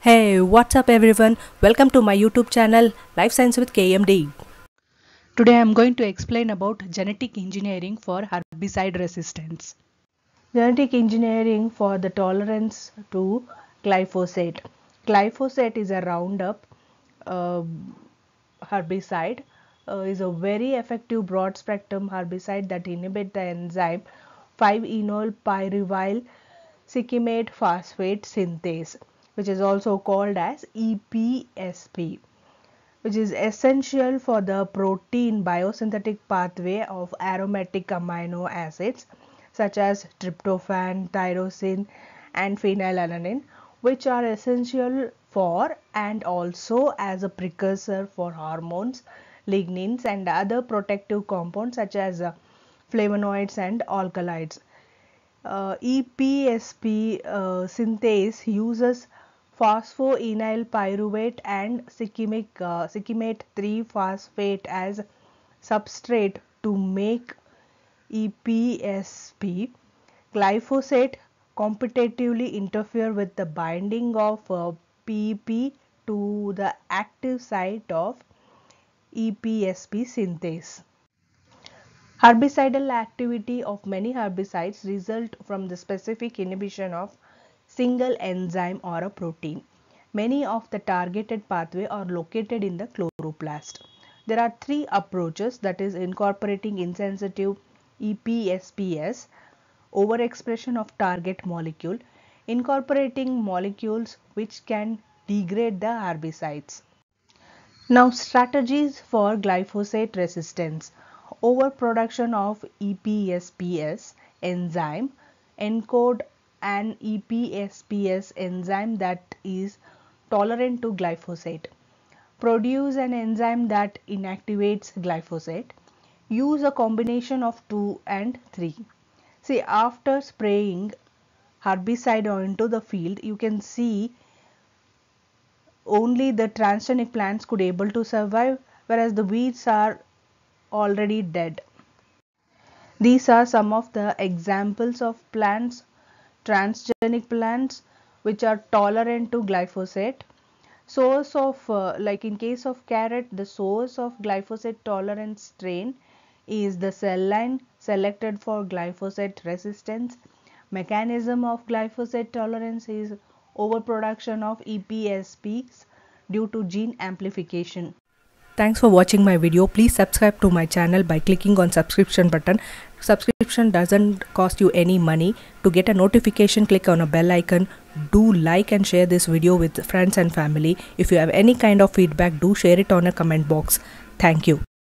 Hey, what's up everyone? Welcome to my YouTube channel Life Science with KMD. Today I am going to explain about genetic engineering for herbicide resistance. Genetic engineering for the tolerance to glyphosate. Glyphosate is a Roundup uh, herbicide. Is a very effective broad spectrum herbicide that inhibits the enzyme 5-enol pyruvyl cyclimate phosphate synthase, which is also called as EPSP, which is essential for the protein biosynthetic pathway of aromatic amino acids such as tryptophan, tyrosine, and phenylalanine, which are essential for and also as a precursor for hormones, lignins, and other protective compounds such as flavonoids and alkaloids. EPSP synthase uses phosphoenol pyruvate and cyclimate 3-phosphate as substrate to make EPSP. Glyphosate competitively interfere with the binding of PP to the active site of EPSP synthase. Herbicidal activity of many herbicides result from the specific inhibition of single enzyme or a protein. Many of the targeted pathway are located in the chloroplast. There are three approaches, that is incorporating insensitive EPSPS, overexpression of target molecule, incorporating molecules which can degrade the herbicides. Now, strategies for glyphosate resistance. Overproduction of EPSPS enzyme. Encode an EPSPS enzyme that is tolerant to glyphosate. Produce an enzyme that inactivates glyphosate. Use a combination of 2 and 3. See, after spraying herbicide onto the field, you can see only the transgenic plants could able to survive, whereas the weeds are already dead. These are some of the examples of plants, transgenic plants, which are tolerant to glyphosate. Source of like in case of carrot, the source of glyphosate tolerant strain is the cell line selected for glyphosate resistance. Mechanism of glyphosate tolerance is overproduction of EPSPs due to gene amplification. Thanks for watching my video. Please subscribe to my channel by clicking on subscription button. Subscription doesn't cost you any money. To get a notification, click on a bell icon. Do like and share this video with friends and family. If you have any kind of feedback, do share it on a comment box. Thank you.